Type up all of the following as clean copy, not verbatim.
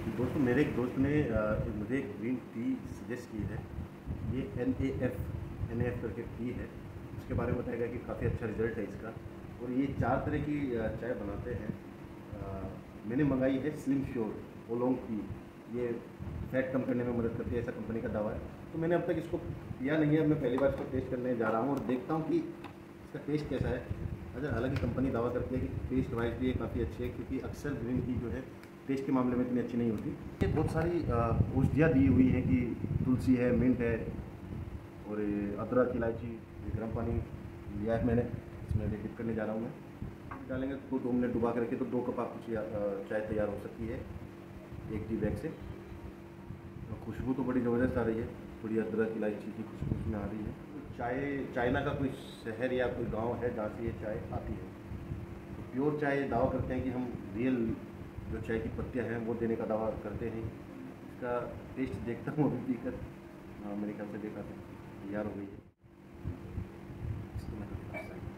दोस्तों, मेरे एक दोस्त ने मुझे एक ग्रीन टी सजेस्ट की है। ये NAF करके टी है। उसके बारे में बताया गया कि काफ़ी अच्छा रिजल्ट है इसका। और ये 4 तरह की चाय बनाते हैं। मैंने मंगाई है स्लिम श्योर ओलोंग टी। ये फैट कम करने में मदद करती है, ऐसा कंपनी का दावा है। तो मैंने अब तक इसको पिया नहीं है। मैं पहली बार इसको टेस्ट करने जा रहा हूँ और देखता हूँ कि इसका टेस्ट कैसा है। अच्छा, हालांकि कंपनी दावा करती है कि टेस्ट वाइज भी ये काफ़ी अच्छी है, क्योंकि अक्सर ग्रीन टी जो है टेस्ट के मामले में इतनी अच्छी नहीं होती। ये बहुत सारी औषधियाँ दी हुई हैं कि तुलसी है, मिंट है और अदरक, इलायची। गर्म पानी लिया है मैंने, इसमें अभी डिप करने जा रहा हूँ मैं। डालेंगे तो 2 मिनट डुबा के रखिए तो 2 कप आपकी चाय तैयार हो सकती है एक टी बैग से। खुशबू तो बड़ी ज़बरदस्त आ रही है, थोड़ी अदरक इलायची की खुशबू उसमें आ रही है। चाइना का कोई शहर या कोई गांव है जहाँ से ये चाय आती है। तो प्योर चाय दावा करते हैं कि हम रियल जो चाय की पत्तियाँ हैं वो देने का दावा करते हैं। इसका टेस्ट देखता हूँ अभी पीकर। मेरे ख्याल से देखा था तैयार हो गई है। इसको मैं देखता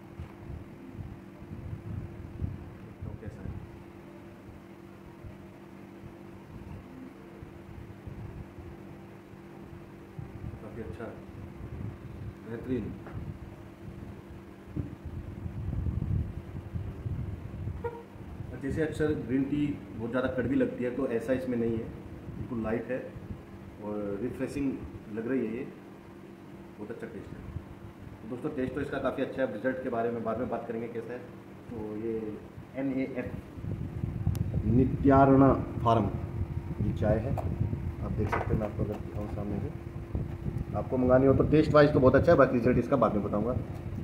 हूँ कैसा है। काफ़ी अच्छा है, बेहतरीन। जैसे अक्सर ग्रीन टी बहुत ज़्यादा कड़वी लगती है, तो ऐसा इसमें नहीं है, बिल्कुल लाइट है और रिफ्रेशिंग लग रही है। ये बहुत अच्छा टेस्ट है। तो दोस्तों, टेस्ट तो इसका काफ़ी अच्छा है। रिजल्ट के बारे में बाद में बात करेंगे कैसा है। तो ये NAF नित्यारणा फार्म ये चाय है। आप देख सकते हैं, मैं आपको अगर दिखाऊँ सामने से। आपको मंगानी हो तो टेस्ट वाइज तो बहुत अच्छा है, बाकी रिजल्ट इसका बाद में बताऊँगा।